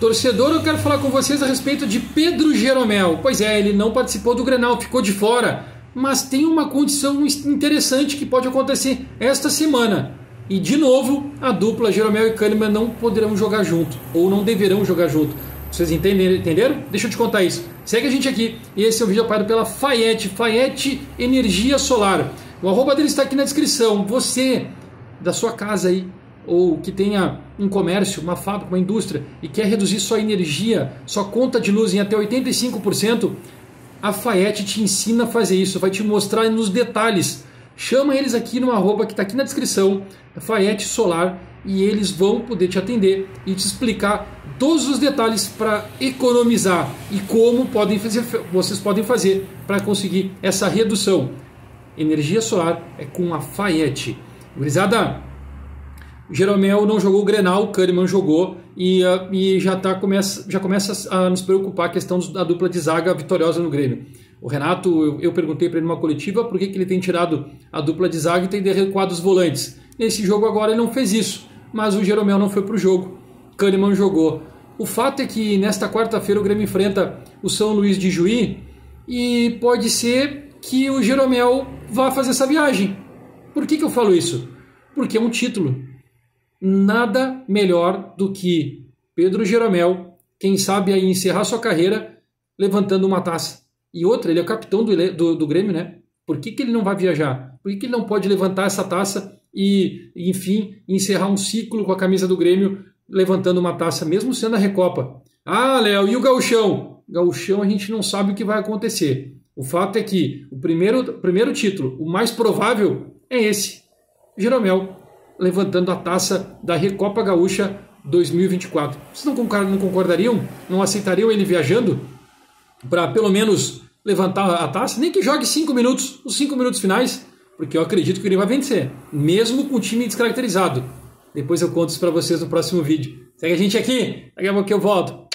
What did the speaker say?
Torcedor, eu quero falar com vocês a respeito de Pedro Jeromel. Pois é, ele não participou do Grenal, ficou de fora. Mas tem uma condição interessante que pode acontecer esta semana. E de novo, a dupla Jeromel e Kahneman não poderão jogar junto. Ou não deverão jogar junto. Vocês entenderam? Deixa eu te contar isso. Segue a gente aqui. Esse é um vídeo apoiado pela Fayette Energia Solar. O arroba dele está aqui na descrição. Você, da sua casa aí, ou que tenha um comércio, uma fábrica, uma indústria e quer reduzir sua energia, sua conta de luz em até 85%, a Fayette te ensina a fazer isso, vai te mostrar nos detalhes. Chama eles aqui no arroba que está aqui na descrição, Fayette Solar, e eles vão poder te atender e te explicar todos os detalhes para economizar e como vocês podem fazer para conseguir essa redução. Energia solar é com a Fayette. Gurizada, Jeromel não jogou o Grenal, o Kahneman jogou e já começa a nos preocupar a questão da dupla de zaga vitoriosa no Grêmio. O Renato, eu perguntei para ele numa coletiva por que ele tem tirado a dupla de zaga e tem recuado os volantes. Nesse jogo agora ele não fez isso, mas o Jeromel não foi para o jogo, Kahneman jogou. O fato é que nesta quarta-feira o Grêmio enfrenta o São Luís de Juí e pode ser que o Jeromel vá fazer essa viagem. Por que eu falo isso? Porque é um título. Nada melhor do que Pedro Jeromel, quem sabe aí encerrar sua carreira levantando uma taça. E outra, ele é o capitão do Grêmio, né? Por que ele não vai viajar? Por que ele não pode levantar essa taça e, enfim, encerrar um ciclo com a camisa do Grêmio levantando uma taça, mesmo sendo a Recopa? Ah, Léo, e o Gauchão? Gauchão a gente não sabe o que vai acontecer. O fato é que o primeiro título, o mais provável, é esse. Jeromel levantando a taça da Recopa Gaúcha 2024. Vocês não concordariam? Não aceitariam ele viajando para pelo menos levantar a taça? Nem que jogue 5 minutos, os 5 minutos finais, porque eu acredito que ele vai vencer, mesmo com o time descaracterizado. Depois eu conto isso para vocês no próximo vídeo. Segue a gente aqui, daqui a pouco eu volto.